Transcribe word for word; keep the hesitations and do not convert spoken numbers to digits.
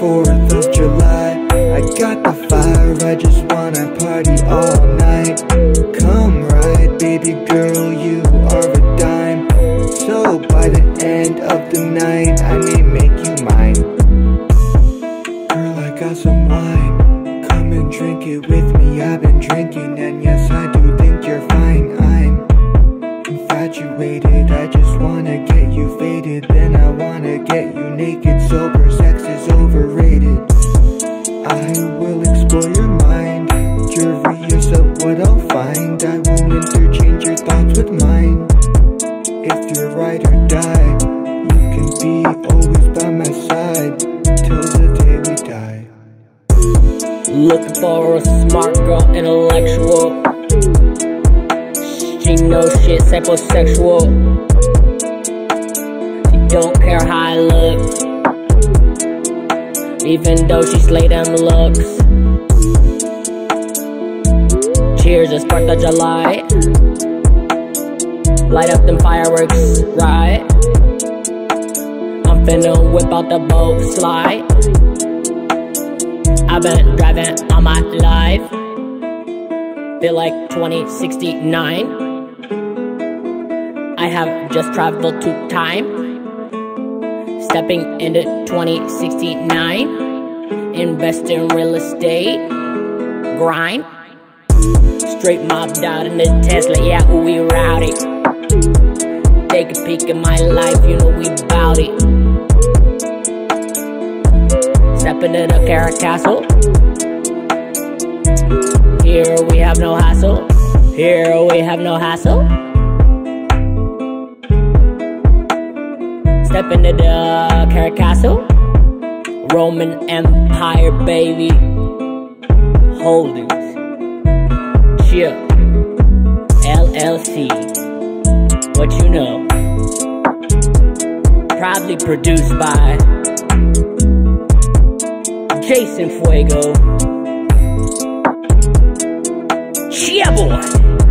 fourth of July. I got the fire, I just wanna party all night. Come ride, baby girl, you are a dime. So by the end of the night, I may make you mine. Girl, I got some wine, come and drink it with me. I've been drinking, and yes, I do think you're fine. I'm infatuated, I just wanna get you faded. Then I wanna get you naked, sober, sex is overrated. I will explore your mind, curious of what I'll find. I won't interchange your thoughts with mine. If you're right or die, you can be always by my side till the day we die. Looking for a smart girl, intellectual. She knows shit, psychosexual. She don't care how I look, even though she slay them looks. Cheers, it's fourth of July. Light up them fireworks, right? I'm finna whip out the boat slide. I've been driving all my life, feel like twenty sixty-nine. I have just traveled to time, stepping into twenty sixty-nine. Invest in real estate, grind. Straight mobbed out in the Tesla, yeah, we rowdy. Take a peek at my life, you know we bout it. Step into the Carrot Castle. Here we have no hassle. Here we have no hassle. Step into the Carrot Castle. Roman Empire, baby. Holdings. Chill. L L C. What you know. Proudly produced by Jason Fuego. Yeah, boy.